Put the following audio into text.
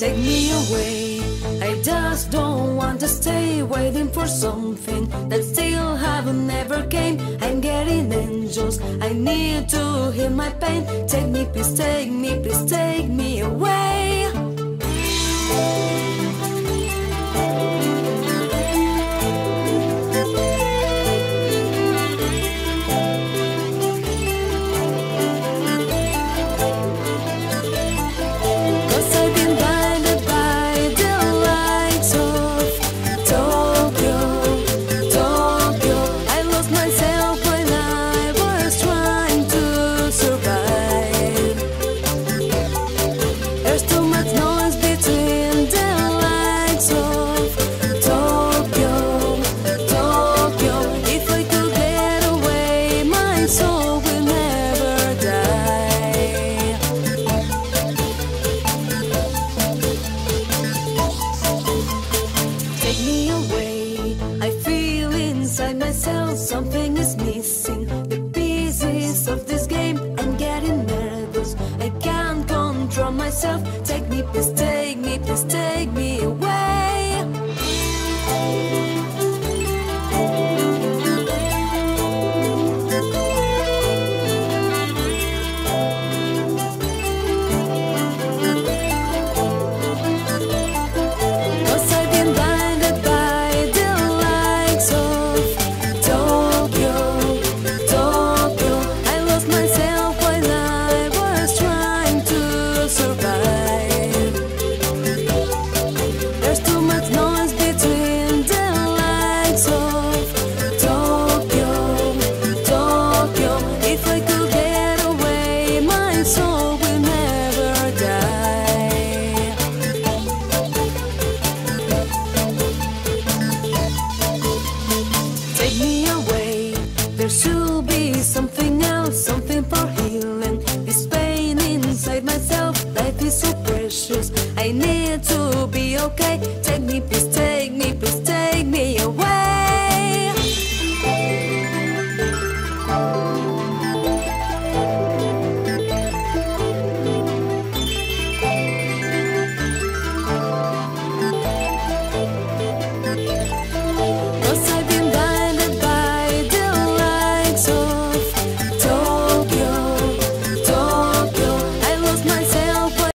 Take me away, I just don't want to stay waiting for something that still haven't never came. I'm getting angels, I need to heal my pain. Take me, please take me away. Something is missing, the pieces of this game. I'm getting nervous, I can't control myself. Take me, please take me away. Cause I've been blinded by the lights of Tokyo. I lost myself while I was trying to survive. There's too much noise between the lights of Tokyo. If I could get away, my soul will never die. Take me away, there should be something else, something for healing this pain inside myself. Life is so precious, I need to be okay.